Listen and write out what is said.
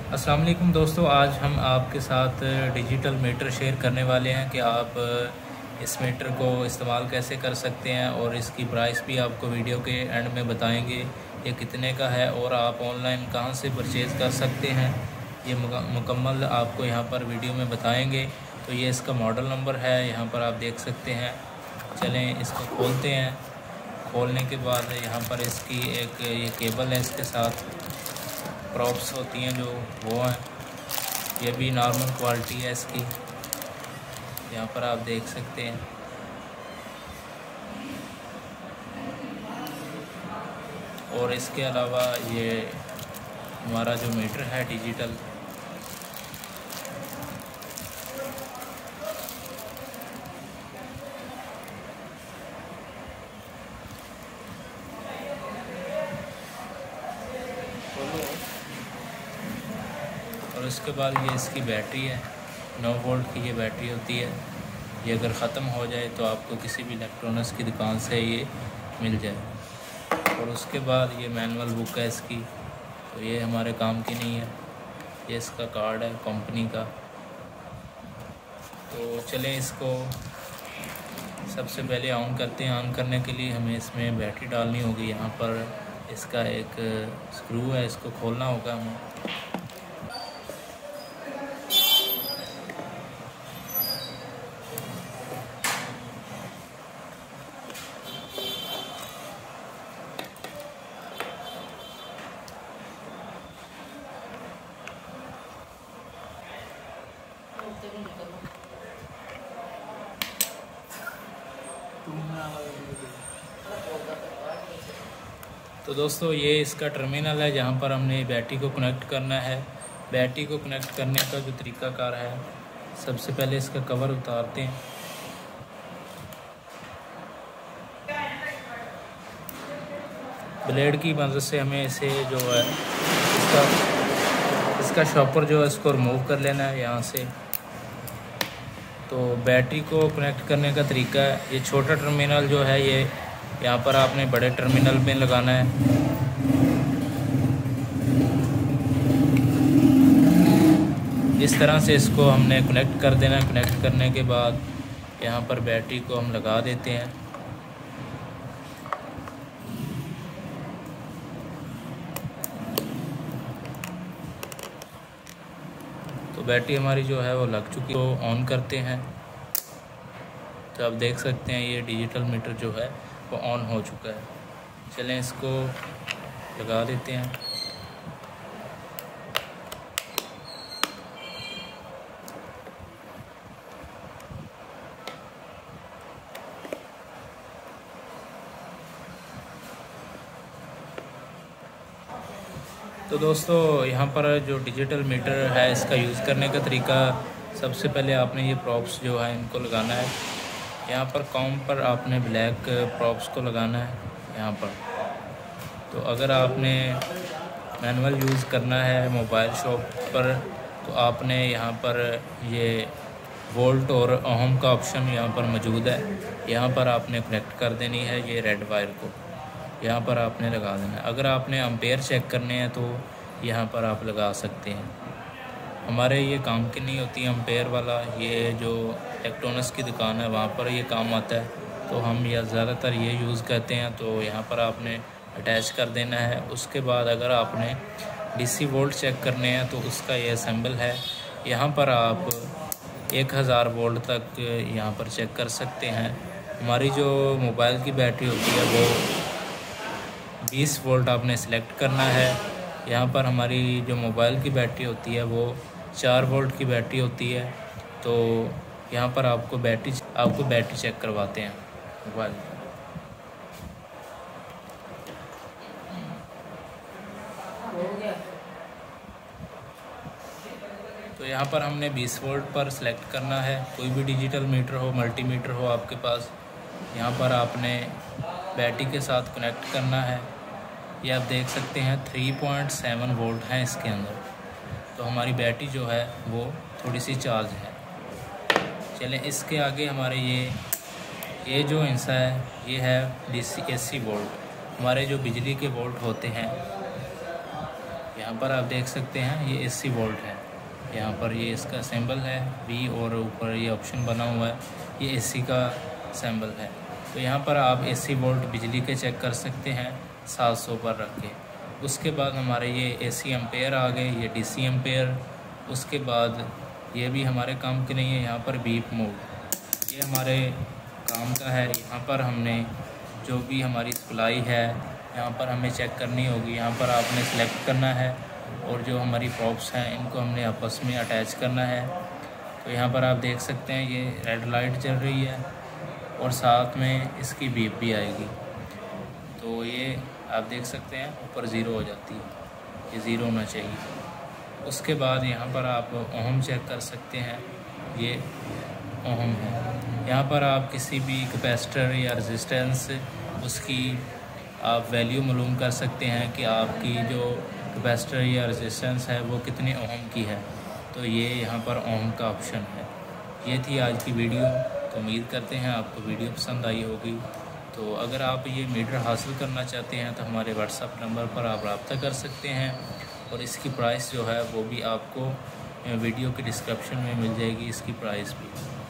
अस्सलाम वालेकुम दोस्तों, आज हम आपके साथ डिजिटल मीटर शेयर करने वाले हैं कि आप इस मीटर को इस्तेमाल कैसे कर सकते हैं और इसकी प्राइस भी आपको वीडियो के एंड में बताएंगे ये कितने का है और आप ऑनलाइन कहां से परचेज़ कर सकते हैं। ये मुकम्मल आपको यहां पर वीडियो में बताएंगे। तो ये इसका मॉडल नंबर है, यहां पर आप देख सकते हैं। चलें इसको खोलते हैं। खोलने के बाद यहाँ पर इसकी एक ये केबल है, इसके साथ प्रॉप्स होती हैं जो वो हैं। ये भी नॉर्मल क्वालिटी है इसकी, यहाँ पर आप देख सकते हैं। और इसके अलावा ये हमारा जो मीटर है डिजिटल, और उसके बाद ये इसकी बैटरी है, 9 वोल्ट की ये बैटरी होती है। ये अगर ख़त्म हो जाए तो आपको किसी भी इलेक्ट्रॉनिक्स की दुकान से ये मिल जाए। और उसके बाद ये मैनुअल बुक है इसकी, तो ये हमारे काम की नहीं है। ये इसका कार्ड है कंपनी का। तो चलें इसको सबसे पहले ऑन करते हैं। ऑन करने के लिए हमें इसमें बैटरी डालनी होगी। यहाँ पर इसका एक स्क्रू है, इसको खोलना होगा हमें। तो दोस्तों ये इसका टर्मिनल है जहाँ पर हमने बैटरी को कनेक्ट करना है। बैटरी को कनेक्ट करने का जो तरीकाकार है, सबसे पहले इसका कवर उतारते हैं। ब्लेड की मदद से हमें इसे जो है इसका शॉपर जो है इसको रिमूव कर लेना है यहाँ से। तो बैटरी को कनेक्ट करने का तरीका है, ये छोटा टर्मिनल जो है ये यहाँ पर आपने बड़े टर्मिनल में लगाना है। इस तरह से इसको हमने कनेक्ट कर देना है। कनेक्ट करने के बाद यहाँ पर बैटरी को हम लगा देते हैं। तो बैटरी हमारी जो है वो लग चुकी है। तो ऑन करते हैं तो आप देख सकते हैं ये डिजिटल मीटर जो है वो ऑन हो चुका है। चलें इसको लगा देते हैं। तो दोस्तों यहाँ पर जो डिजिटल मीटर है इसका यूज़ करने का तरीका, सबसे पहले आपने ये प्रॉप्स जो है इनको लगाना है। यहाँ पर कॉम पर आपने ब्लैक प्रॉप्स को लगाना है यहाँ पर। तो अगर आपने मैनुअल यूज़ करना है मोबाइल शॉप पर तो आपने यहाँ पर ये वोल्ट और ओम का ऑप्शन यहाँ पर मौजूद है। यहाँ पर आपने कनेक्ट कर देनी है ये रेड वायर को, यहाँ पर आपने लगा देना है। अगर आपने एम्पेयर चेक करने हैं तो यहाँ पर आप लगा सकते हैं। हमारे ये काम की नहीं होती एम्पेयर वाला, ये जो इलेक्ट्रॉनिक्स की दुकान है वहाँ पर ये काम आता है। तो हम या ज़्यादातर ये यूज़ करते हैं। तो यहाँ पर आपने अटैच कर देना है। उसके बाद अगर आपने डीसी वोल्ट चेक करने हैं तो उसका ये सिंबल है। यहाँ पर आप 1000 वोल्ट तक यहाँ पर चेक कर सकते हैं। हमारी जो मोबाइल की बैटरी होती है वो 20 वोल्ट आपने सेलेक्ट करना है। यहाँ पर हमारी जो मोबाइल की बैटरी होती है वो 4 वोल्ट की बैटरी होती है। तो यहाँ पर आपको बैटरी चेक करवाते हैं मोबाइल। तो यहाँ पर हमने 20 वोल्ट पर सेलेक्ट करना है। कोई भी डिजिटल मीटर हो, मल्टीमीटर हो आपके पास, यहाँ पर आपने बैटरी के साथ कनेक्ट करना है। ये आप देख सकते हैं 3.7 वोल्ट हैं इसके अंदर। तो हमारी बैटरी जो है वो थोड़ी सी चार्ज है। चलें इसके आगे हमारे ये जो हिस्सा है ये है DC AC वोल्ट। हमारे जो बिजली के वोल्ट होते हैं यहाँ पर आप देख सकते हैं ये AC वोल्ट है। यहाँ पर ये इसका सिंबल है V और ऊपर ये ऑप्शन बना हुआ है, ये AC का सिंबल है। तो यहाँ पर आप AC वोल्ट बिजली के चेक कर सकते हैं 700 पर रख के। उसके बाद हमारे ये AC एम्पेयर आ गए, ये DC एम्पेयर। उसके बाद ये भी हमारे काम के नहीं है, यहाँ पर बीप मोड ये हमारे काम का है। यहाँ पर हमने जो भी हमारी सप्लाई है यहाँ पर हमें चेक करनी होगी। यहाँ पर आपने सेलेक्ट करना है और जो हमारी प्रॉप्स हैं इनको हमने आपस में अटैच करना है। तो यहाँ पर आप देख सकते हैं ये रेड लाइट चल रही है और साथ में इसकी बीप भी आएगी। तो ये आप देख सकते हैं ऊपर ज़ीरो हो जाती है, ये ज़ीरो होना चाहिए। उसके बाद यहाँ पर आप ओम चेक कर सकते हैं, ये ओम है। यहाँ पर आप किसी भी कैपेसिटर या रेजिस्टेंस उसकी आप वैल्यू मालूम कर सकते हैं कि आपकी जो कैपेसिटर या रेजिस्टेंस है वो कितने ओम की है। तो ये यहाँ पर ओम का ऑप्शन है। ये थी आज की वीडियो। तो उम्मीद करते हैं आपको वीडियो पसंद आई होगी। तो अगर आप ये मीटर हासिल करना चाहते हैं तो हमारे व्हाट्सएप नंबर पर आप रब्ता कर सकते हैं और इसकी प्राइस जो है वो भी आपको वीडियो के डिस्क्रिप्शन में मिल जाएगी, इसकी प्राइस भी।